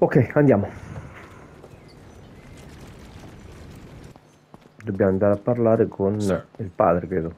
Ok, andiamo. Dobbiamo andare a parlare con Sir. il padre, credo.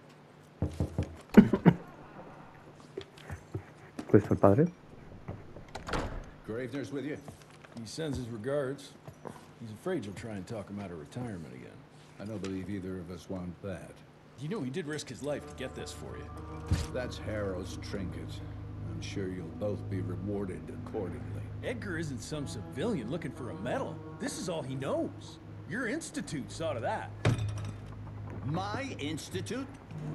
Questo è il padre? Gravener's with you? He sends his regards. He's afraid you'll try and talk him out of retirement again. I don't believe either of us want that. You know he did risk his life to get this for you. That's Harrow's trinket. I'm sure you'll both be rewarded accordingly. Edgar isn't some civilian looking for a medal. This is all he knows. Your institute saw to that. My institute?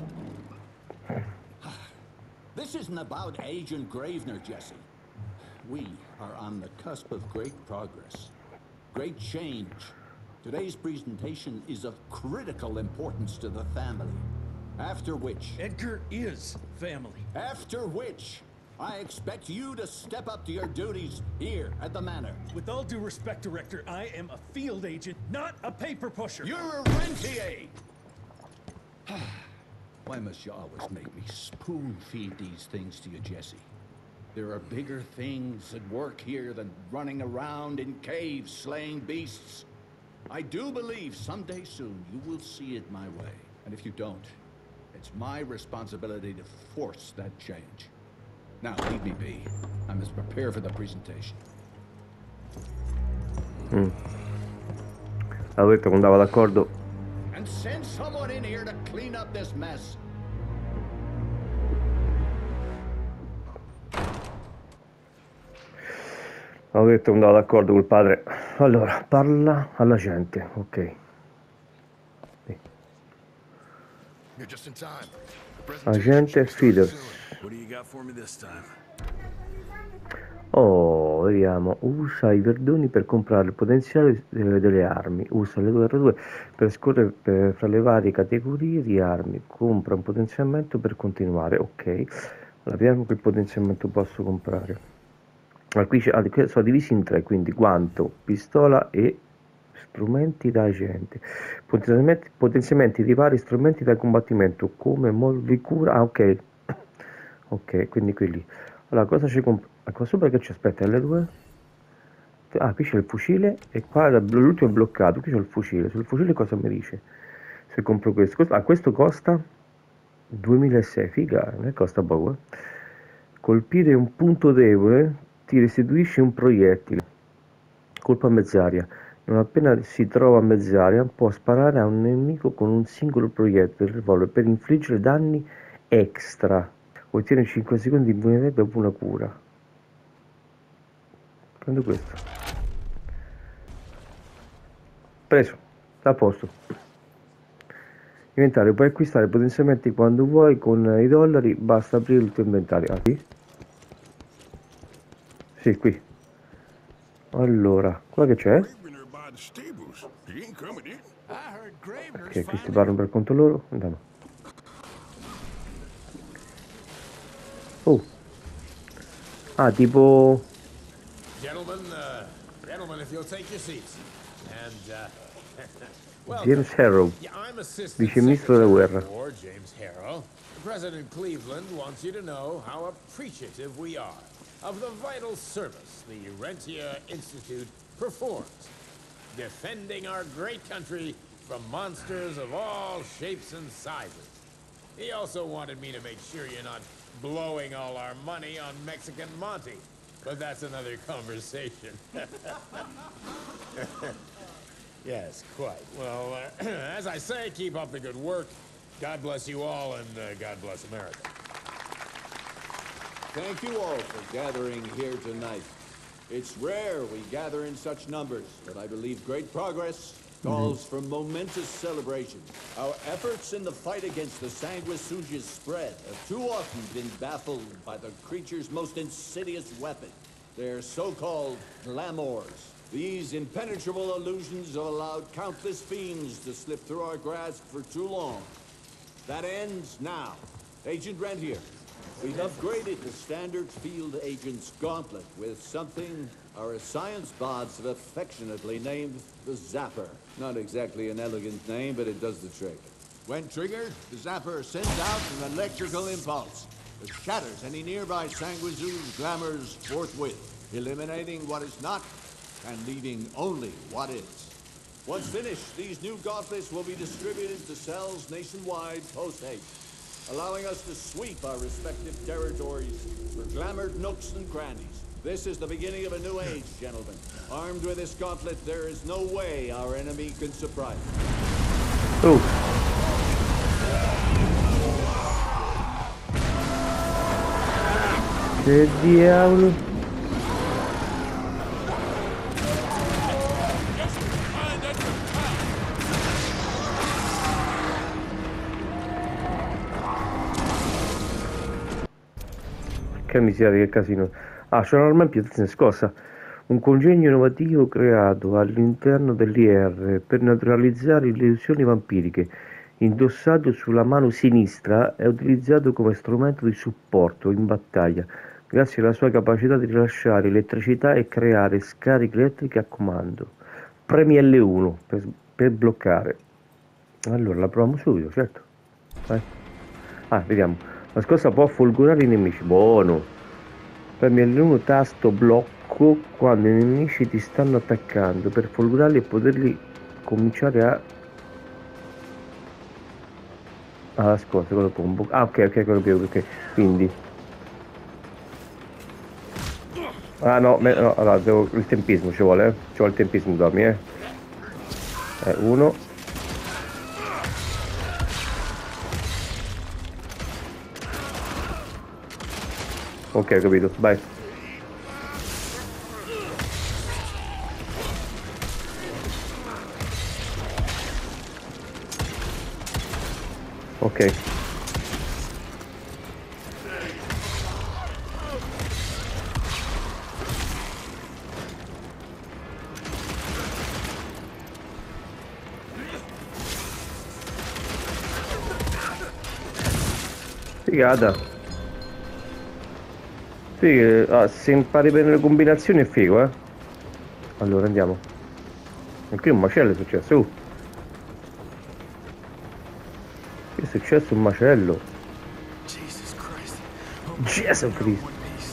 This isn't about Agent Gravener, Jesse. We are on the cusp of great progress, great change. Today's presentation is of critical importance to the family. After which... Edgar is family. After which, I expect you to step up to your duties here at the Manor. With all due respect, Director, I am a field agent, not a paper pusher. You're a rentier! Why must you always make me spoon-feed these things to you, Jesse? There are bigger things at work here than running around in caves slaying beasts. I do believe someday soon you will see it my way. And if you don't, it's my responsibility to force that change. Now, leave me be. I must prepare for the presentation. Avevo detto che andava d'accordo. And send someone in here to clean up this mess. Avevo detto che andava d'accordo col padre. Allora, parla alla gente, ok. Sì. You're just in time. Agente Feeders. What do you got for me this time? Oh, vediamo. Usa i verdoni per comprare il potenziale delle armi. Usa le R2 per scorrere fra le varie categorie di armi. Compra un potenziamento per continuare. Ok. Allora, vediamo che potenziamento posso comprare. Allora, qui sono divisi in tre, quindi guanto, pistola e strumenti da agente. Potenziamenti di vari strumenti da combattimento come mollicura. Ah, ok. Ok, quindi quelli. Allora, cosa ci compro? Qua sopra che ci aspetta? L2? Ah, qui c'è il fucile e qua l'ultimo è bloccato. Qui c'è il fucile. Sul fucile cosa mi dice? Se compro questo. Questo costa 2006. Figa, non è costa poco, eh? Colpire un punto debole ti restituisce un proiettile. Colpo a mezz'aria. Non appena si trova a mezz'aria può sparare a un nemico con un singolo proiettile del revolver per infliggere danni extra. Ottiene 5 secondi di immunità dopo una cura. Prendo questo. Preso. A posto. Inventario. Puoi acquistare potenziamenti quando vuoi con i dollari. Basta aprire il tuo inventario. Ah, sì? Sì, qui. Allora, qua che c'è? Ok, questi parlano per conto loro. Andiamo. Oh. Ah, tipo... Gentlemen, if you'll take your seats. And, James Harrow, yeah, I'm Assistant Vice Ministro della Secretary Guerra. of War, James Harrow. President Cleveland wants you to know how appreciative we are of the vital service the Rentier Institute performs, defending our great country from monsters of all shapes and sizes. He also wanted me to make sure you're not blowing all our money on Mexican Monty, but that's another conversation. Yes, quite. Well, as I say, keep up the good work. God bless you all, and God bless America. Thank you all for gathering here tonight. It's rare we gather in such numbers, but I believe great progress calls for momentous celebration. Our efforts in the fight against the Sanguisuga's spread have too often been baffled by the creature's most insidious weapon, their so-called glamours. These impenetrable illusions have allowed countless fiends to slip through our grasp for too long. That ends now. Agent Rentier, we've upgraded the standard field agent's gauntlet with something our science bots have affectionately named the Zapper. Not exactly an elegant name, but it does the trick. When triggered, the Zapper sends out an electrical impulse that shatters any nearby Sanguisuga's glamours forthwith. eliminating what is not and leaving only what is. Once finished, these new gauntlets will be distributed to cells nationwide post-haste, allowing us to sweep our respective territories for glamored nooks and crannies. This is the beginning of a new age, gentlemen. Armed with this gauntlet, there is no way our enemy can surprise us. Oh. Che diavolo? Che miseria, che casino. Ah, c'è un'arma in più, scossa. Un congegno innovativo creato all'interno dell'IR per neutralizzare le illusioni vampiriche. Indossato sulla mano sinistra, è utilizzato come strumento di supporto in battaglia, grazie alla sua capacità di rilasciare elettricità e creare scariche elettriche a comando. Premi L1 per bloccare. Allora, la proviamo subito, certo. Vai. Ah, vediamo. La scossa può folgorare i nemici. Buono. Premi L1 tasto blocco quando i nemici ti stanno attaccando per folgorarli e poterli cominciare a... Ah, la scossa, quello combo. Ah, ok, quello più, ok. Quindi... Ah, no, no, allora, il tempismo ci vuole, Ci vuole il tempismo, dammi, uno. Ok, capito, vai. Ok. Figata. Sì, se impari bene le combinazioni è figo, Allora andiamo. E qui un macello è successo. Qui è successo un macello. Gesù Cristo.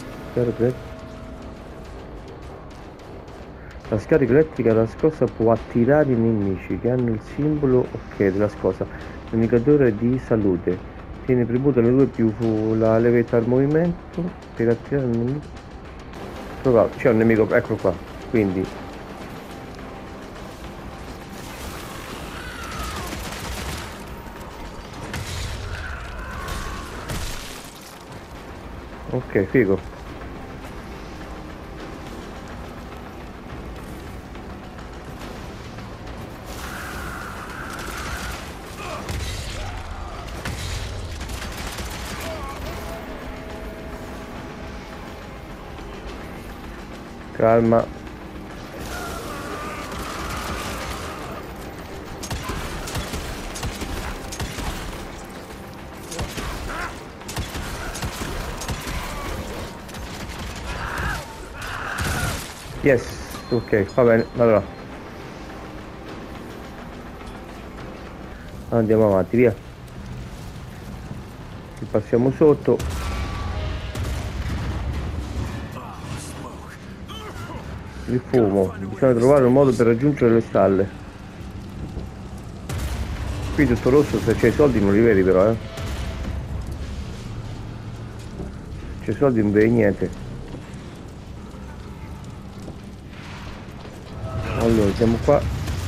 La scarica elettrica della scossa può attirare i nemici che hanno il simbolo ok della scossa, l'indicatore di salute. Tieni premuto le due più la levetta al movimento per attirare il nemico. Trovato, c'è un nemico, ecco qua. Quindi ok, figo. Calma. Yes, ok, va bene, allora andiamo avanti, via. Ci passiamo sotto. Il fumo, bisogna trovare un modo per raggiungere le stalle. Qui tutto rosso, se c'hai i soldi non li vedi però, Se c'hai i soldi non vedi niente. Allora, siamo qua.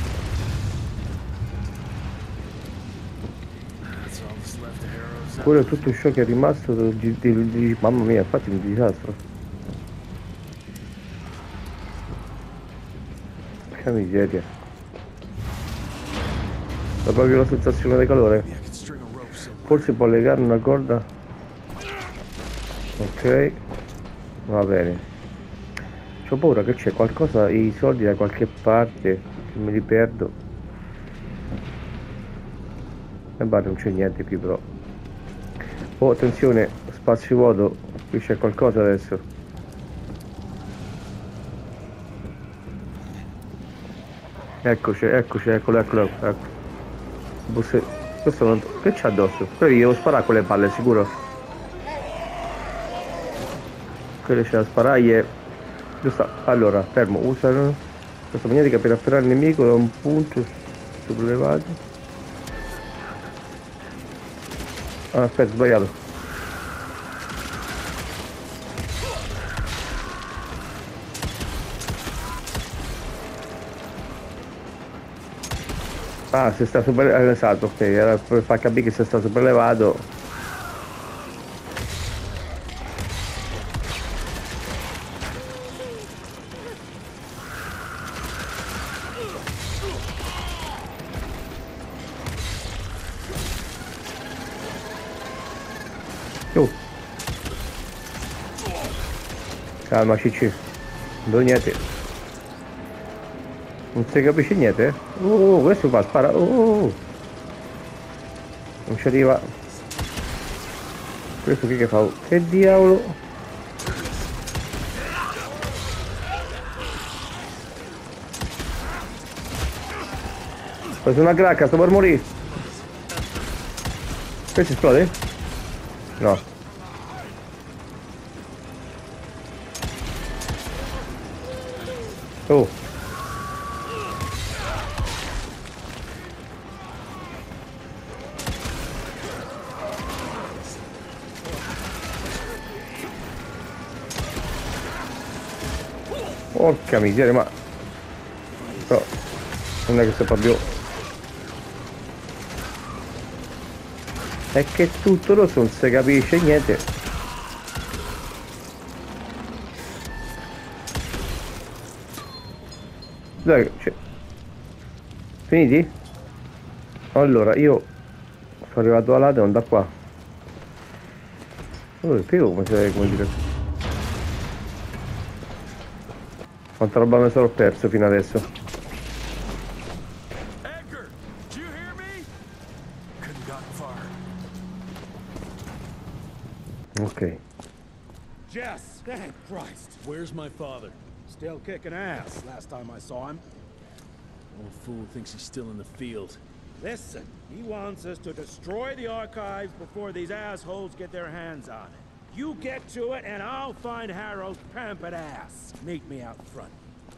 Quello è tutto ciò che è rimasto mamma mia, infatti è un disastro. Che miseria. Ho proprio la sensazione di calore. Forse può legare una corda. Ok, va bene. C'ho paura che c'è qualcosa, i soldi da qualche parte, che me li perdo. E beh, non c'è niente qui però. Oh, attenzione, spazio vuoto, qui c'è qualcosa adesso. Eccoci, eccolo. Questo non... Che c'ha addosso? Poi io devo sparare con le palle, sicuro. Quelle c'è da sparare. Giusto. Allora, fermo, usa questa magnetica per afferrare il nemico da un punto sollevato. Ah, aspetta, sbagliato. Ah, se sta super... esatto, ok, era per far capire che se sta sopraelevato. Calma Cicci, non do niente. Non si capisce niente? Questo fa spara. Non ci arriva. Questo che fa? Che diavolo? Ho preso una cracca, sto per morire. Questo esplode? No. Oh. Porca miseria, ma però non è che sto proprio, è che tutto rosso, non si capisce niente. Dai, cioè. Finiti? Allora io sono arrivato là, devo andare qua. Spiego come dire. Quanta roba mi sono perso fino adesso. Edgar, did you hear me? Couldn't gotten far. Ok. Jess, thank Christ. Where's my father? Still kicking ass last time I saw him. Old fool thinks he's still in the field. Listen, he wants us to destroy the archives before these assholes get their hands on it. You get to it and I'll find Harrow's pampered ass. Meet me out front.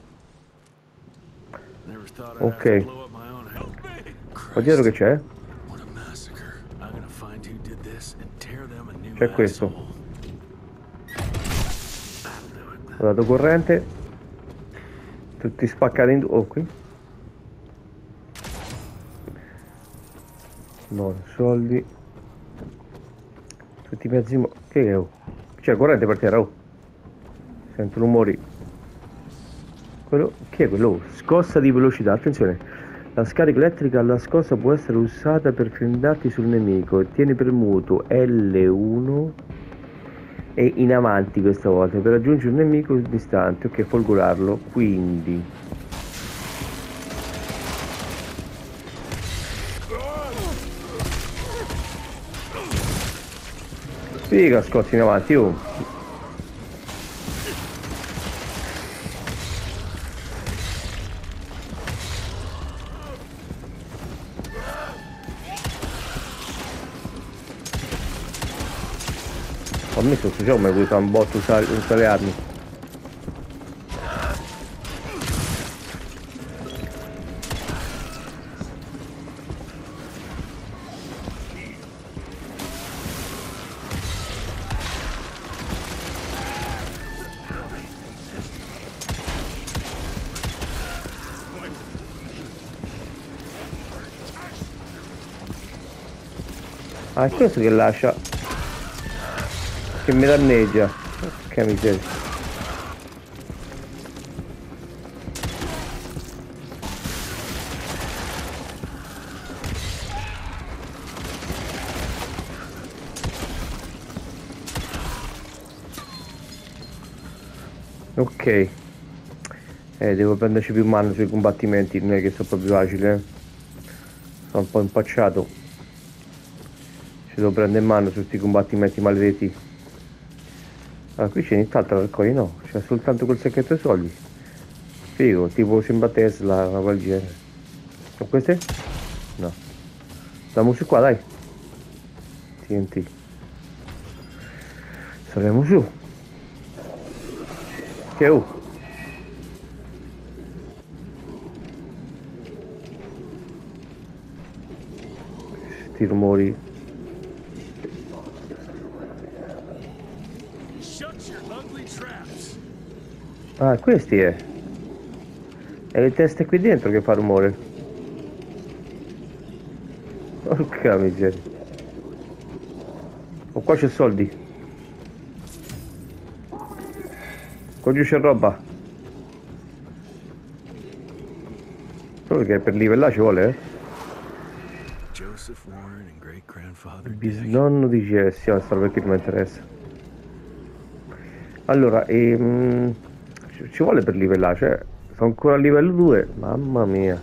Never thought I'd have to blow up my own house. Qua dietro che c'è? What a massacre. I'm gonna find who did this and tear them a new C'è questo. Ho dato corrente. Tutti spaccati in due. Oh, qui. No, soldi. Tutti i mezzi. Che è? Oh? C'è corrente per terra. Oh. Sento rumori. Quello. Che è quello? Scossa di velocità. Attenzione. La scarica elettrica alla scossa può essere usata per frendarti sul nemico. Tieni premuto L1 e in avanti questa volta per raggiungere un nemico distante. Ok, folgorarlo. Quindi. Figa, scotti in avanti, oh. Ho messo questo gioco, mi vuoi fare un botto usare le armi. Ah, è questo che lascia, che mi danneggia. Che miseria. Ok. Devo prenderci più mano sui combattimenti, non è che sto proprio facile. Sono un po' impacciato. Devo prendere in mano su questi combattimenti maledetti. Allora qui c'è nient'altro da raccogliere, no, c'è soltanto quel sacchetto di soldi. Figo, tipo sembra Tesla, una cosa del genere. Sono queste? No. Andiamo su qua, dai. TNT. Saliamo su. Che sti rumori? Ah, questi è. E le teste qui dentro che fa rumore. Porca miseria. Oh, qua c'è soldi. Qua giù c'è roba. Solo che per livellare ci vuole, Joseph Warren and great grandfather Bisnonno di Jesse, sta perché mi interessa. Allora, ci vuole per livellare, cioè, sono ancora a livello 2, mamma mia.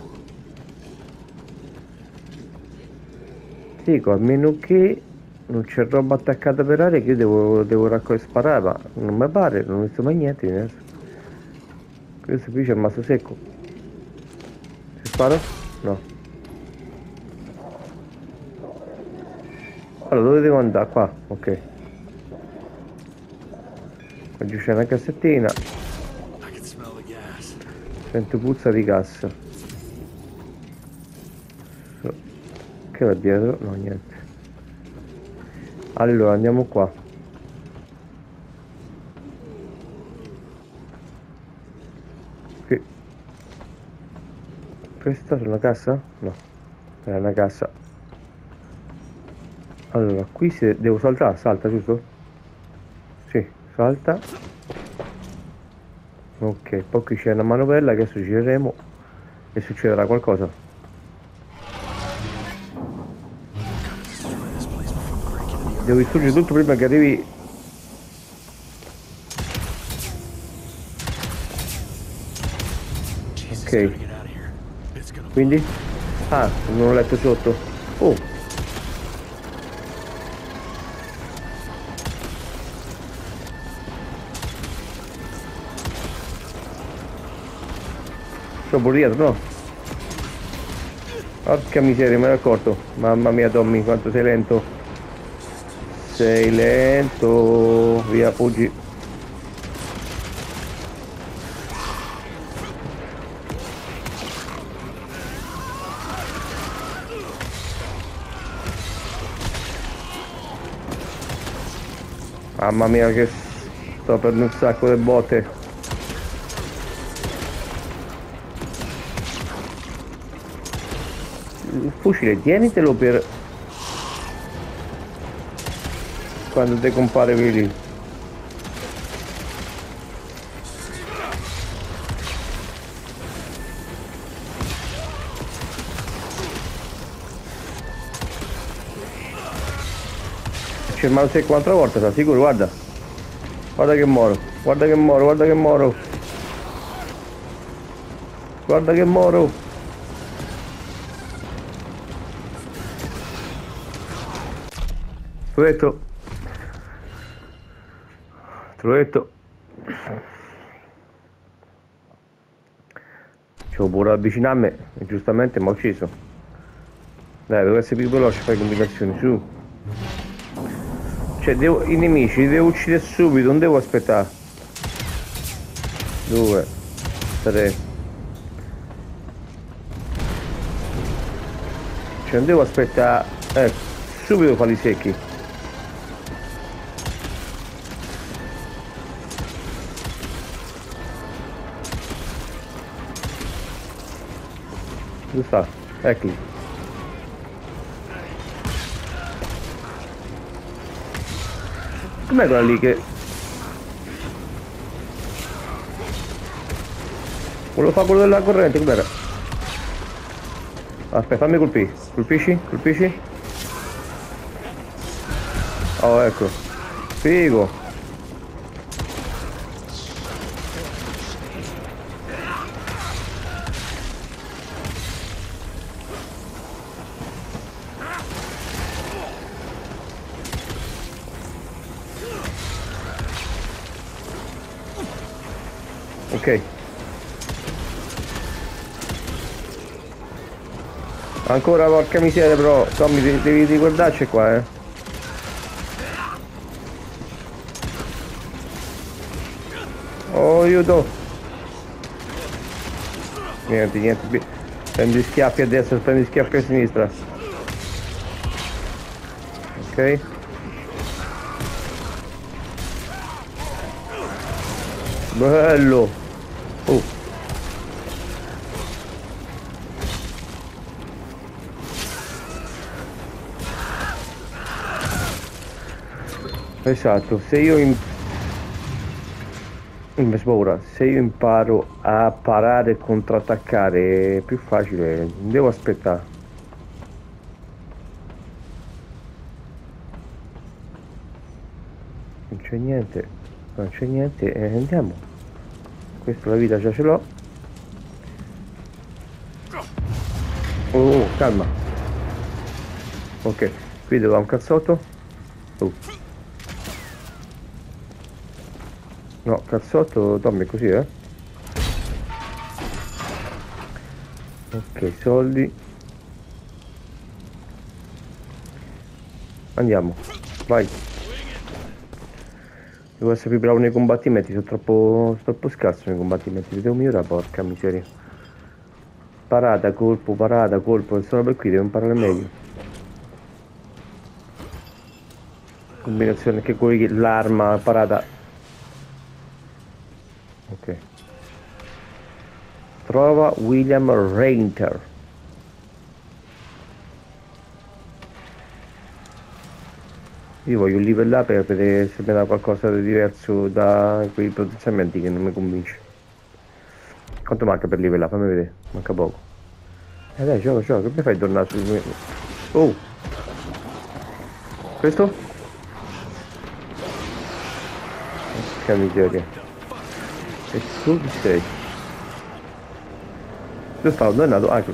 Dico, a meno che non c'è roba attaccata per aria che io devo raccogliere sparare, ma non mi pare, non ho visto mai niente adesso. Questo qui c'è il masso secco. Si spara? No. Allora dove devo andare? Qua, ok. Qua giù c'è una cassettina. Sento puzza di gas. Che va dietro? No, niente. Allora andiamo qua. Qui. Questa è una cassa? No. È una cassa. Allora qui devo saltare, salta giusto? Sì, salta. Ok, poi qui c'è una manovella che adesso gireremo e succederà qualcosa. Devo distruggere tutto prima che arrivi. Ok. Quindi? Ah, non ho letto sotto. Oh. Sono burriato, no? Porca miseria, me ne ero accorto. Mamma mia Tommy, quanto sei lento. Sei lento. Via, fuggi. Mamma mia che sto per un sacco di botte. Il fucile tienitelo per quando ti compare quelli. C'è il mouse secco un'altra volta, sta sicuro? Guarda. Guarda che moro. Guarda che moro, guarda che moro. Guarda che moro. Te l'ho detto. C'ho pure avvicinarmi e giustamente mi ha ucciso. Dai, devo essere più veloce a fare combinazioni, su. Cioè, i nemici li devo uccidere subito, non devo aspettare. 2, 3. Cioè, non devo aspettare. Ecco, subito farli secchi. Dove sta? Eccoli. Com'è quella lì che... Volevo fare quello della corrente, com'era? Aspetta, fammi colpire. Colpisci? Colpisci? Oh, ecco. Figo. Ok. Ancora, porca miseria, però Tommy devi ricordarci qua, Oh, aiuto. Niente. Prendi schiaffi a destra, prendi schiaffi a sinistra. Ok. Bello. Oh. Esatto, se io se io imparo a parare e contrattaccare è più facile, non devo aspettare. Non c'è niente, non c'è niente, andiamo. Questa la vita già ce l'ho. Oh, calma. Ok, qui dove va un cazzotto. No, cazzotto, Tommy, così, Ok, soldi. Andiamo, vai. Devo essere più bravo nei combattimenti, sono troppo scarso nei combattimenti. Li devo migliorare, porca miseria. Parata, colpo, sono per qui, devo imparare meglio. Combinazione che quelli l'arma, parata. Ok. Trova William Reinter. Io voglio livellare per vedere se mi dà qualcosa di diverso da quei potenziamenti che non mi convince. Quanto manca per livellare? Fammi vedere. Manca poco. Dai, gioca, che mi fai tornare sul mio... Oh! Questo? Che miseria. E tu chi sei? Dove stavo? Dove è andato? Ah, qui.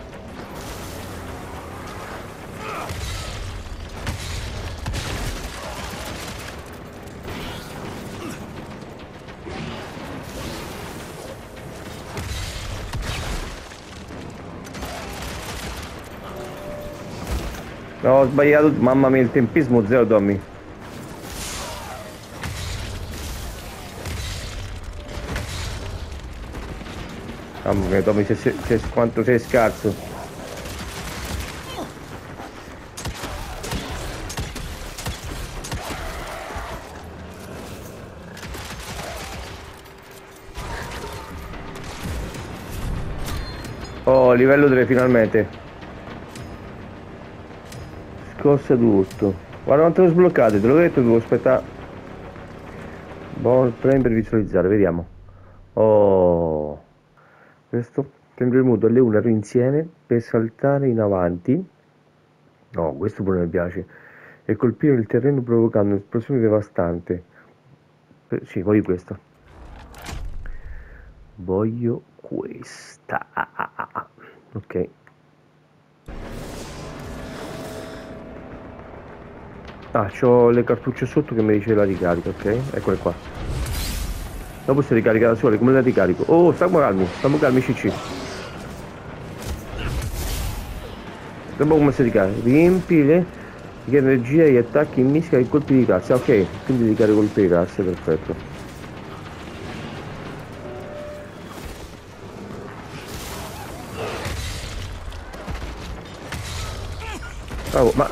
No, ho sbagliato, mamma mia, il tempismo zero, Tommy. Mamma mia, Tommy, quanto sei scarso. Oh, livello 3 finalmente. Scorsa d'urto. Guarda quanto l'ho sbloccato, te l'ho detto, devo aspettare. Ball frame per visualizzare, vediamo. Oh, questo tengo premuto L1 insieme per saltare in avanti. No, questo pure mi piace. E colpire il terreno provocando un'esplosione devastante. Sì, voglio questa. Voglio questa. Ok. Ah, c'ho le cartucce sotto che mi dice la ricarica, ok? Eccole qua. Dopo si ricarica da sole, come la ricarico? Oh, stiamo calmi, CC. Dopo come si ricarica? Riempile di energia e attacchi in mischia e colpi di cazzo. Ok, quindi ricarico colpi di cazzo, perfetto. Oh, ma...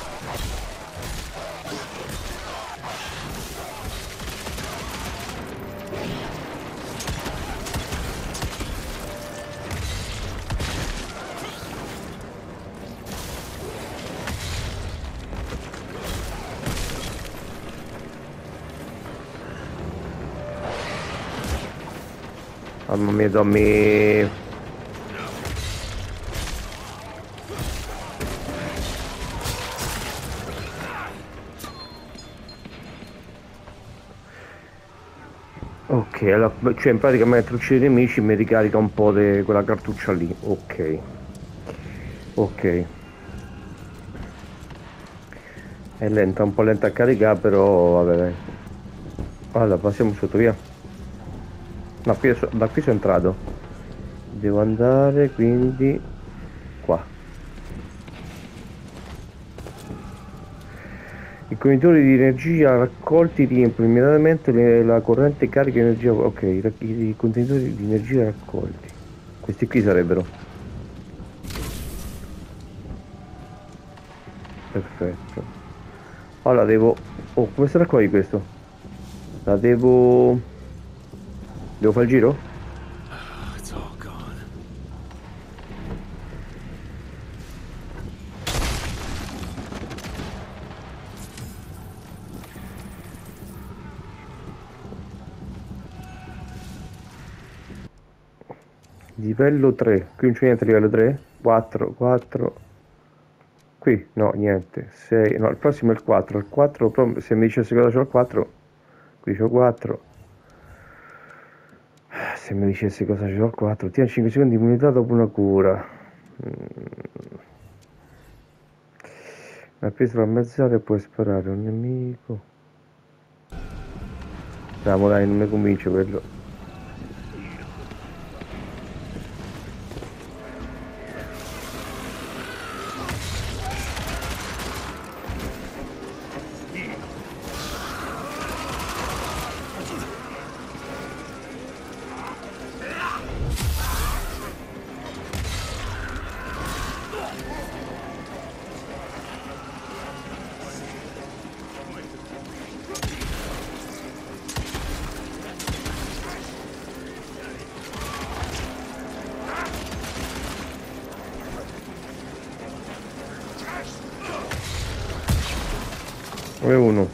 Mamma mia, Tommy. Ok, allora, cioè in pratica mentre uccide i nemici mi ricarica un po' di quella cartuccia lì. Ok. Ok. È lenta, un po' lenta a caricare, però vabbè. Allora, passiamo sotto, via. No, da qui sono entrato. Devo andare quindi qua. I contenitori di energia raccolti riempiono immediatamente la corrente carica di energia. Ok, i contenitori di energia raccolti. Questi qui sarebbero. Perfetto. Allora devo... Oh, come sarà qua di questo? La devo... Devo fare il giro? It's all gone. Livello 3. Qui non c'è niente livello 3. 4, 4. Qui no, niente. 6. No, il prossimo è il 4. Il 4, però se mi dicesse cosa c'ho il 4. Qui c'ho 4. Se mi dicesse cosa c'ho il 4. Tieni 5 secondi di immunità dopo una cura. Una pistola a mezz'aria puoi sparare a un nemico. Dai, non mi convince quello. Dove uno?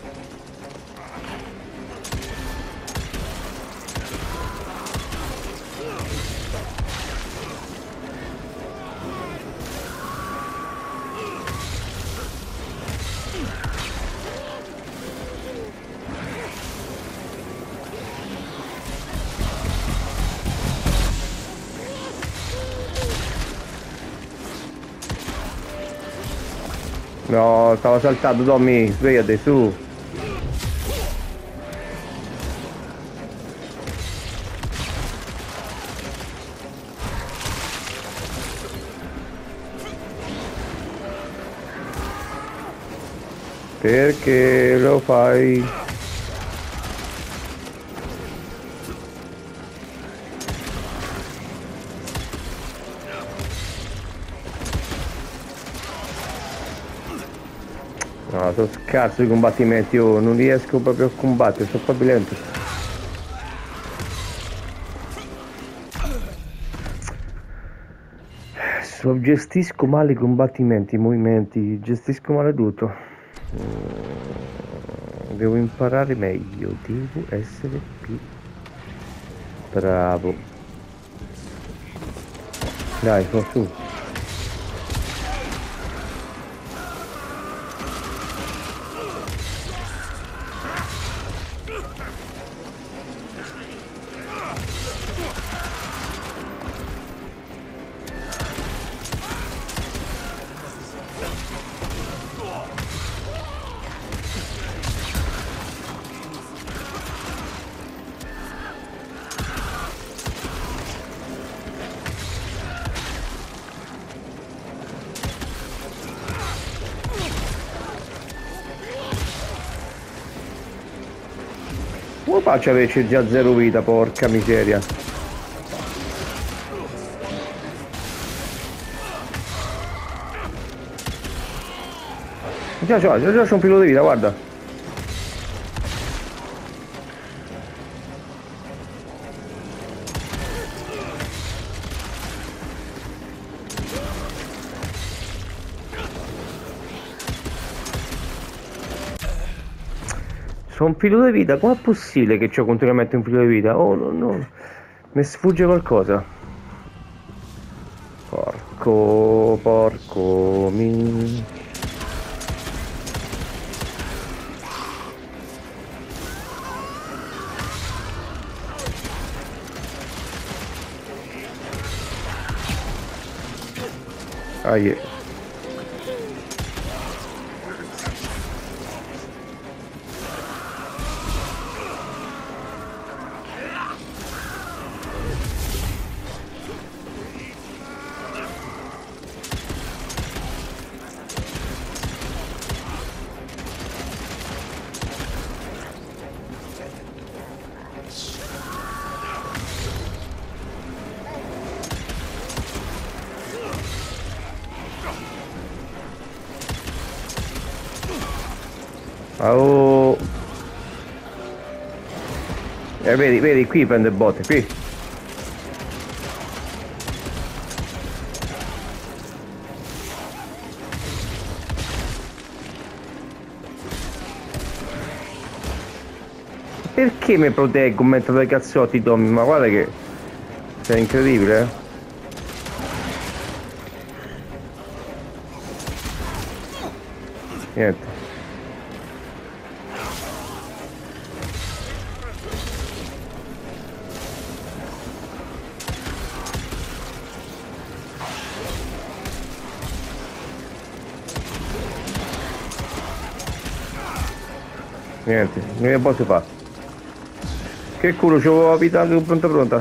No, stava saltando, Tommy, svegliati su. Perché lo fai? No, sono scarso di combattimenti, io non riesco proprio a combattere, sono proprio lento. Gestisco male i combattimenti, i movimenti, gestisco male tutto. Devo imparare meglio, devo essere più bravo. Dai, su. Come faccio a averci già 0 vita, porca miseria. Già c'ho un filo di vita, guarda. C'ho un filo di vita, com'è possibile che c'ho continuamente un filo di vita? Oh no, mi sfugge qualcosa. Porco mi... Ahie. Oh. Vedi, qui prende botte, qui. Perché mi proteggo mentre dai cazzotti, Tommy? Ma guarda che sei incredibile, eh? Niente. Niente, non ne posso fare. Che culo, c'avevo la vita anche pronta.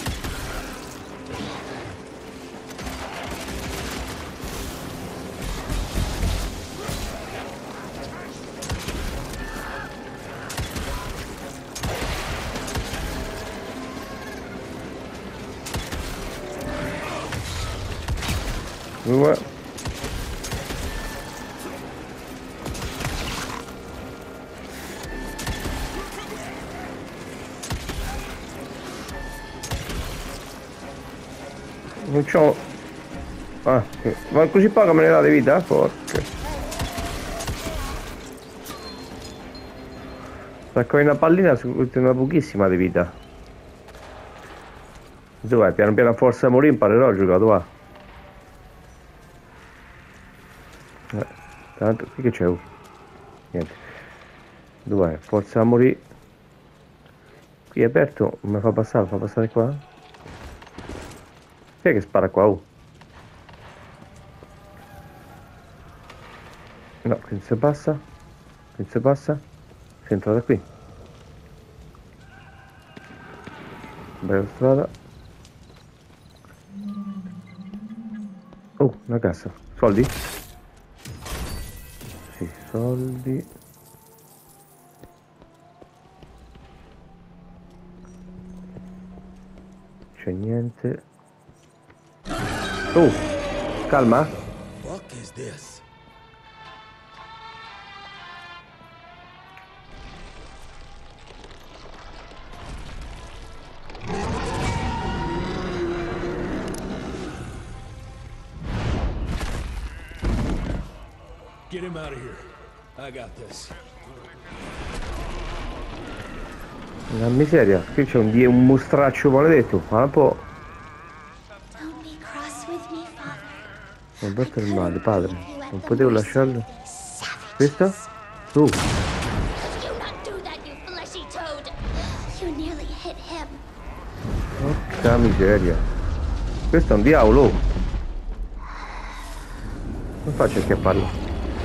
Due. Non c'ho... Ah, ma così poca me ne date vita? Porca. Stacco una pallina su una pochissima di vita. Dov'è? Piano piano a forza morire imparerò a giocare, va. Tanto, qui che c'è? Niente. Dov'è? Forza a morire. Qui è aperto, mi fa passare qua? Chi è che spara qua? Oh. No, qui non si passa. Si entra da qui. Bella strada. Oh, una cassa. Soldi? Sì, soldi. C'è niente. Oh, calma. What is this? Get him out of here. I got this. Una miseria, qui c'è un mostraccio maledetto, ma un po'. Non battere il male, padre. Non potevo lasciarlo. Questo? Tu. Porca miseria. Questo è un diavolo. Non faccio che parlo.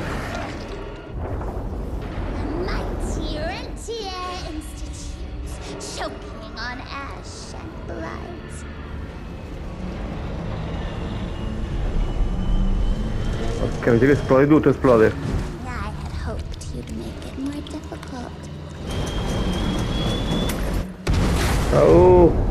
Ok, vedi che esplode tutto, esplode. Oh.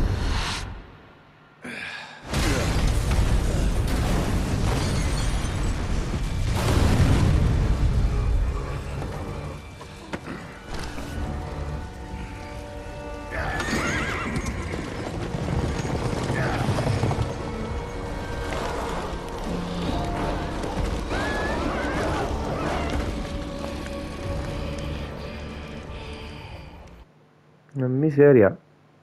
Una miseria.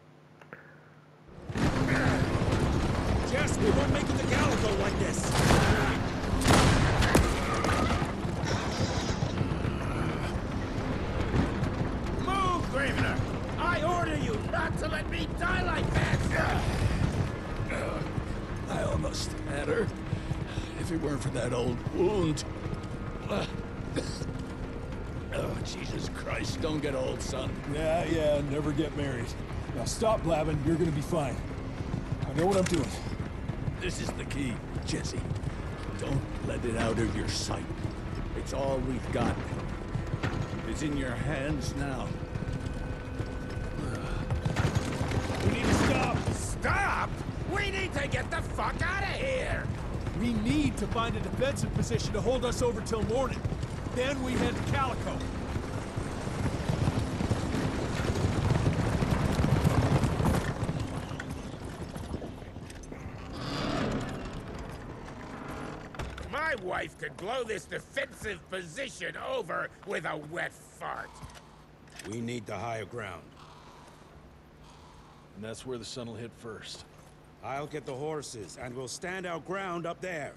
Jess, we won't make it to Calico like this. Move, Gravener! I order you not to let me die like that! I almost had her. If it weren't for that old wound. Oh, Jesus Christ, don't get old, son. Yeah, never get married. Now stop blabbing, you're gonna be fine. I know what I'm doing. This is the key, Jesse. Don't let it out of your sight. It's all we've got. It's in your hands now. We need to stop! Stop? We need to get the fuck out of here! We need to find a defensive position to hold us over till morning. Then we head to Calico. wife could blow this defensive position over with a wet fart. We need the higher ground. And that's where the sun will hit first. I'll get the horses, and we'll stand our ground up there.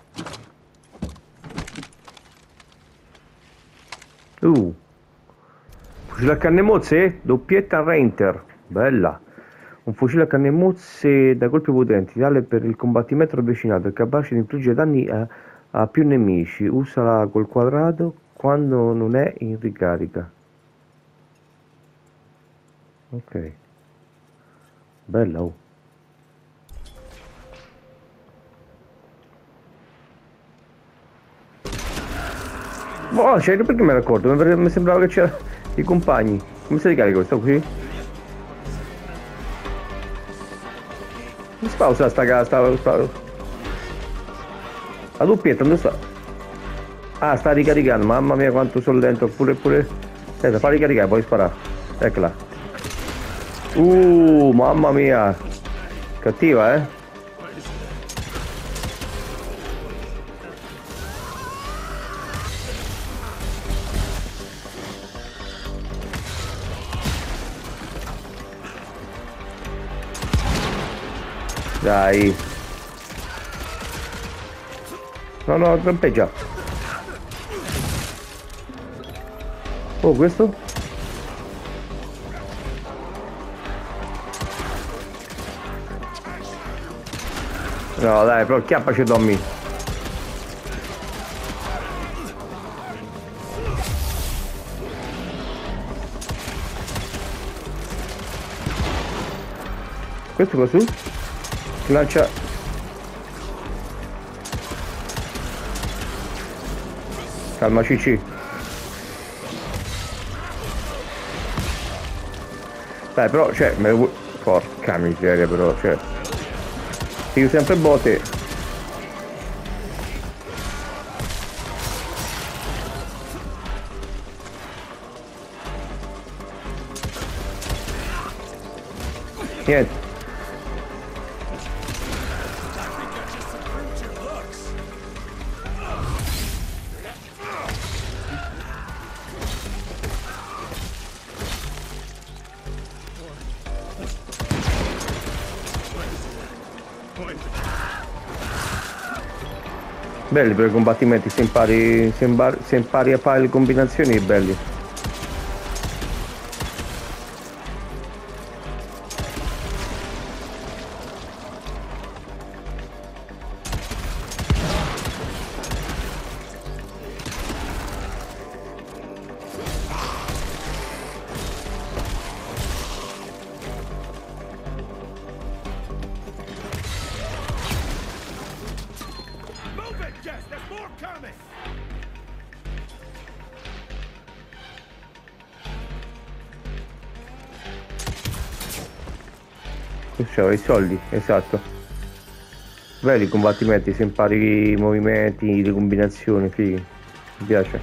Fucile a canne mozze? Doppietta Reinter. Bella. Un fucile a canne mozze da colpi potenti, tale per il combattimento ravvicinato e capace di infliggere danni a più nemici. Usala col quadrato quando non è in ricarica. Ok. Bella, oh. Oh, cioè, perché me ne accorgo? Mi sembrava che c'era i compagni. Come si ricarica questo qui? Mi spausa sta la doppietta, dove sta? Ah, sta ricaricando, mamma mia quanto sono lento, pure. Aspetta, fa ricaricare, poi sparare. Eccola. Mamma mia. Cattiva, eh? Dai. No, trampeggia. Oh, questo? No, dai, però chiappaci Tommy. Questo qua su? Lancia. Calma CC. Dai, però, cioè, porca miseria, però, cioè. Io sempre botte. Niente. Belli per i combattimenti, se impari a fare le combinazioni, belli. C'aveva i soldi, esatto. Belli i combattimenti, se impari i movimenti, le combinazioni, fighi. Mi piace.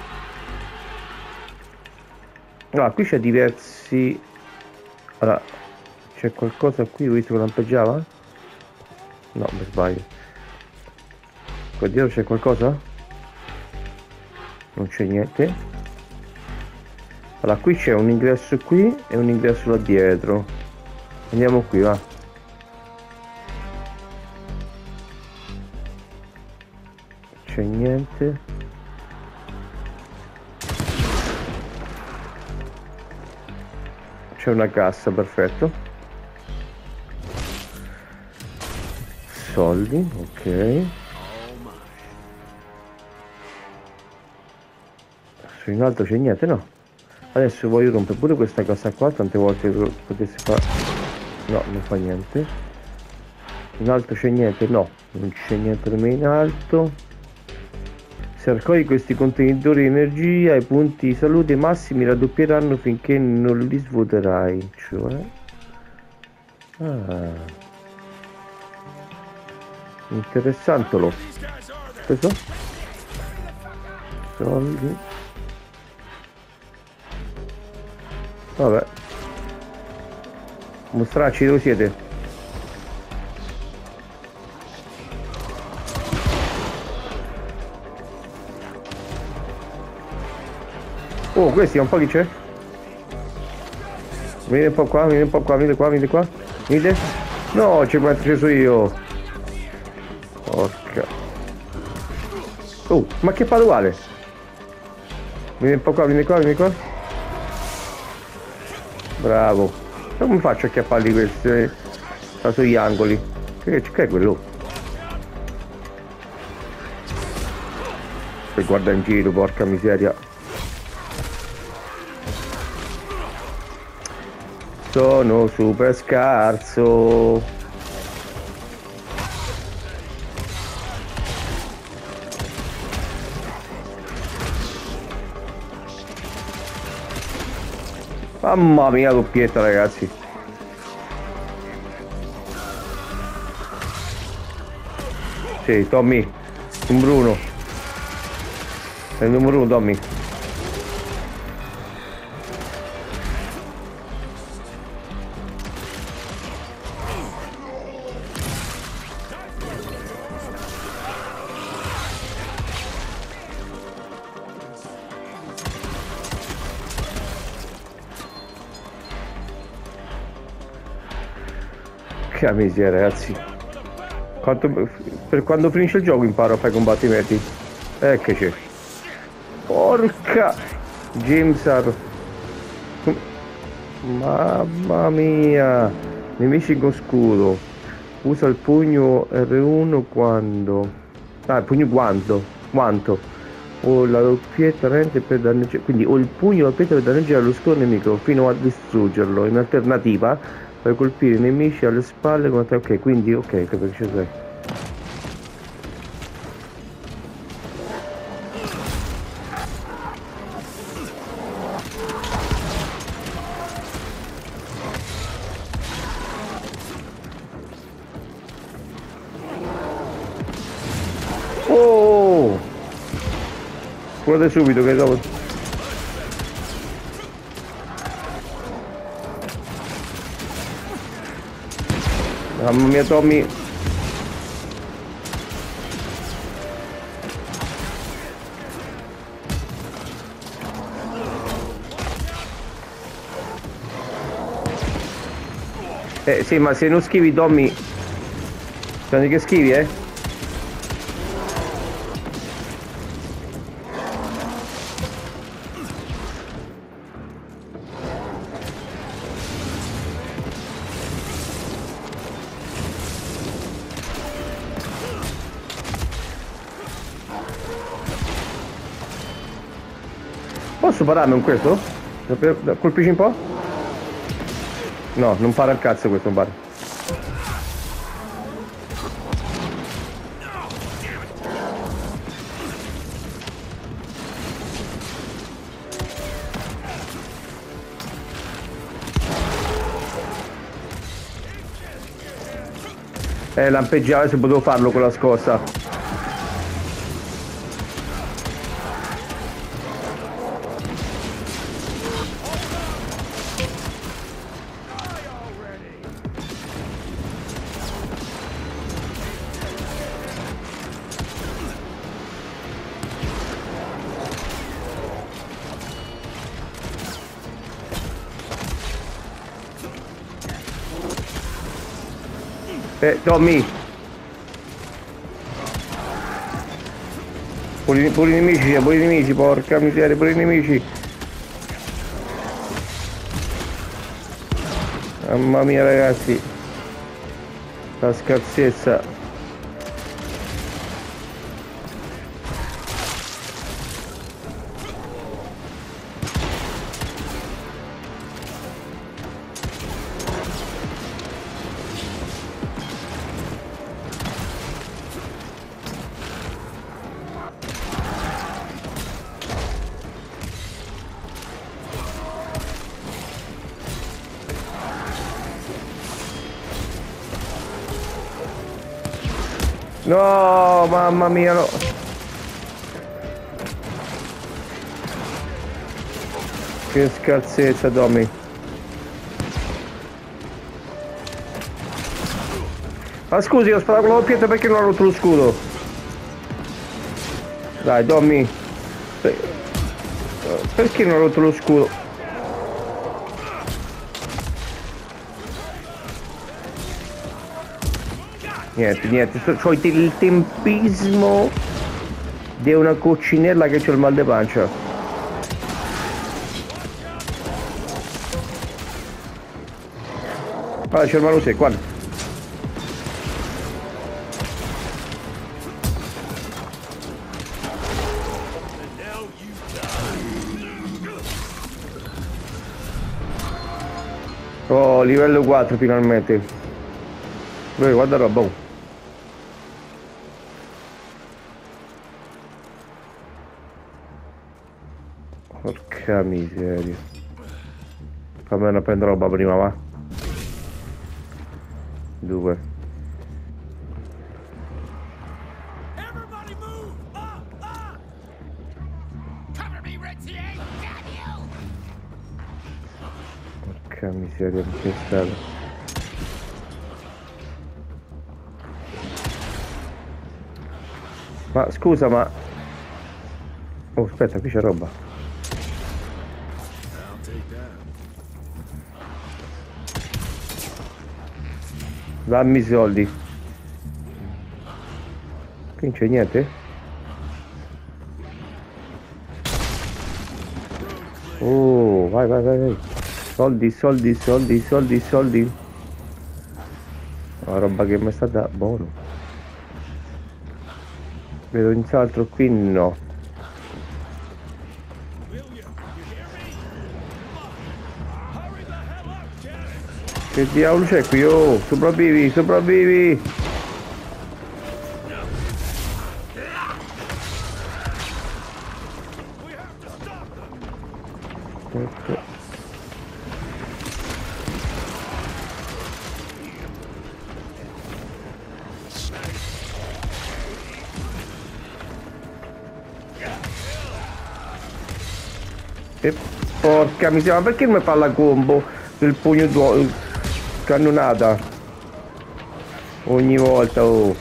Ah, qui c'è diversi. Allora, c'è qualcosa qui, ho visto che lampeggiava? No, mi sbaglio. Qua dietro c'è qualcosa? Non c'è niente. Allora, qui c'è un ingresso qui e un ingresso là dietro. Andiamo qui, va. C'è niente. C'è una cassa, perfetto. Soldi, ok. Su in alto c'è niente, no. Adesso voglio rompere pure questa cassa qua, tante volte potessi fare. No, non fa niente. In alto c'è niente? No, non c'è niente per me in alto. Se raccogli questi contenitori di energia, i punti di salute massimi raddoppieranno finché non li svuoterai. Cioè... Ah. Interessante lo. Questo? Soldi. Vabbè. Mostrarci dove siete. Oh, questi un po' chi c'è? Vieni un po' qua, vieni un po' qua, vieni qua, vieni qua. Venite? No, c'è quanto ci sono io. Porca. Oh, ma che fa uguale? Vieni un po' qua, vieni qua, vieni qua. Bravo. Come faccio a chiapparli questi? Sta sugli angoli. Che è quello? E guarda in giro, porca miseria. Sono super scarso. Mamma mia, doppietta, ragazzi. Sì, Tommy, numero 1. È il numero 1, Tommy. Che miseria, ragazzi. Per quando finisce il gioco imparo a fare i combattimenti. Che c'è. Porca Jimsar. Mamma mia. Nemici con scudo. Usa il pugno R1 quando. Ah, il pugno guanto. O la doppietta rende per danneggiare. Quindi o il pugno o la doppietta per danneggiare lo scudo nemico fino a distruggerlo. In alternativa per colpire i nemici alle spalle con te. Ok, quindi ok, perché ci sei. Oh! Guardate subito che dopo. Mamma mia, Tommy. Sì, ma se non schivi, Tommy. Senti che schivi, Posso pararmi con questo? Colpisci un po'? No, non para il cazzo questo, non para. Lampeggiare se potevo farlo con la scossa. Tommy. Pure i nemici, porca miseria, pure i nemici. Mamma mia, ragazzi. La scarsezza. No, mamma mia, no. Che scarsezza, Tommy. Ma scusi, ho sparato con la doppietta perché non ho rotto lo scudo. Dai, Tommy. Perché non ho rotto lo scudo? Niente, c'ho il tempismo di una coccinella che c'ho il mal di pancia. Guarda, c'è il malo secco, guarda. Oh, livello 4 finalmente. Guarda roba. Oh. Porca miseria. Fammi una prendere roba prima, va. 2. Porca miseria, che stato. Ma scusa, ma... Oh, aspetta, qui c'è roba. Dammi i soldi. Qui non c'è niente? Oh, vai. Soldi. La roba che mi è stata buono. Vedo nient'altro qui, no. Che diavolo c'è qui? Oh, sopravvivi! Ecco. E porca miseria, ma perché non mi fa la combo del pugno cannonata ogni volta? Oh,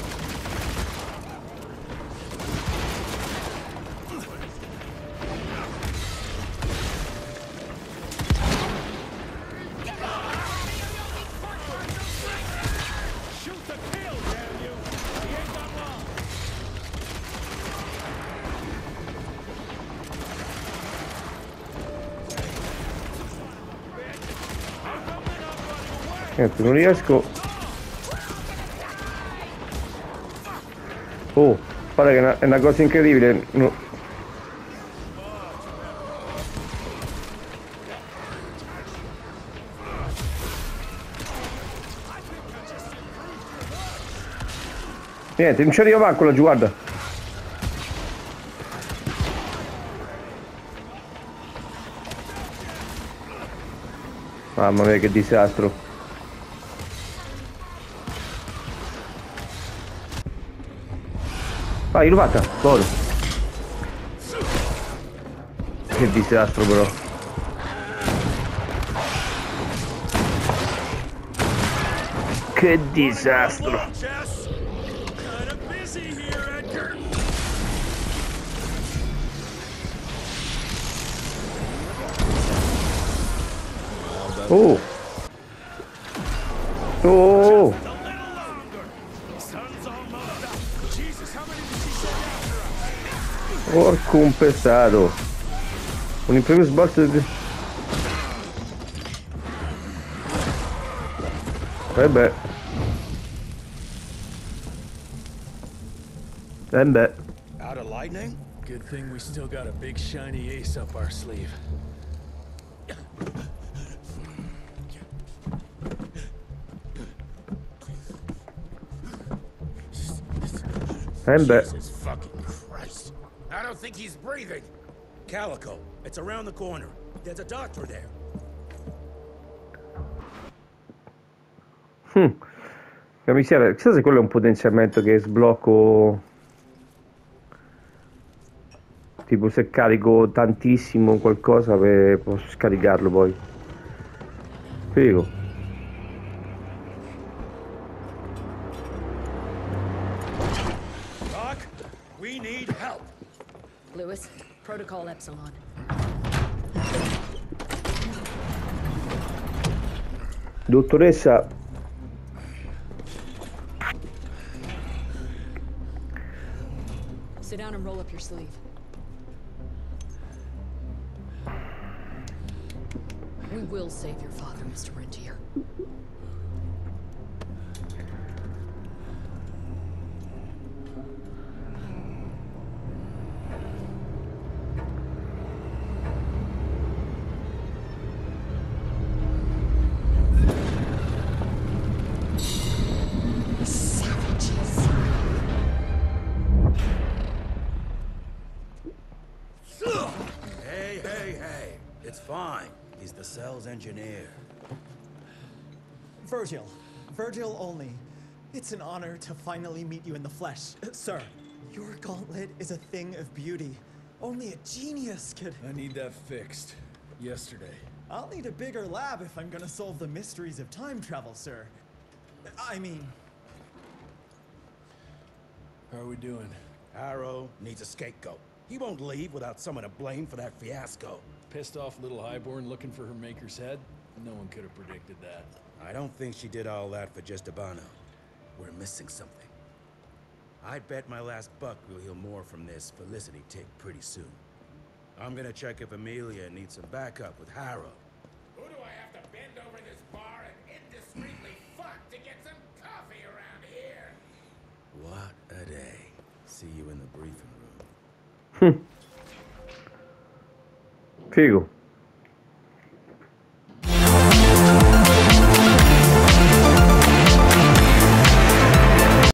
niente, non riesco. Oh, guarda che è una cosa incredibile. No. Niente, non ci arriva manco laggiù, guarda. Mamma mia, che disastro. Vai, rubata, buono. Che disastro però. Che disastro. Oh. Oh. Porco un pestato. Un imprevisto sbalzo di... beh. Out of lightning? Good thing we still got a big shiny ace up our sleeve. Jesus fucking Christ. I don't think he's breathing. Calico, it's around the corner. There's a doctor there. La miseria, chissà se quello è un potenziamento che sblocco. Tipo se carico tantissimo qualcosa posso scaricarlo poi. Figo. Doc, we need help. Lewis, Protocol Epsilon. Dottoressa, Sit down and roll up your sleeve. We will save your father, Mr. Rentier. Savages. Hey. It's fine. He's the cell's engineer. Virgil. Virgil only. It's an honor to finally meet you in the flesh. Sir, your gauntlet is a thing of beauty. Only a genius could... I need that fixed. Yesterday. I'll need a bigger lab if I'm gonna solve the mysteries of time travel, sir. I mean... How are we doing? Harrow needs a scapegoat. He won't leave without someone to blame for that fiasco. Pissed off little Highborn looking for her maker's head? No one could have predicted that. I don't think she did all that for just Abano. We're missing something. I bet my last buck we'll hear more from this Felicity tick pretty soon. I'm gonna check if Amelia needs some backup with Harrow. Who do I have to bend over this bar and indiscreetly fuck to get some coffee around here? What a day. See you in the briefing room. figo.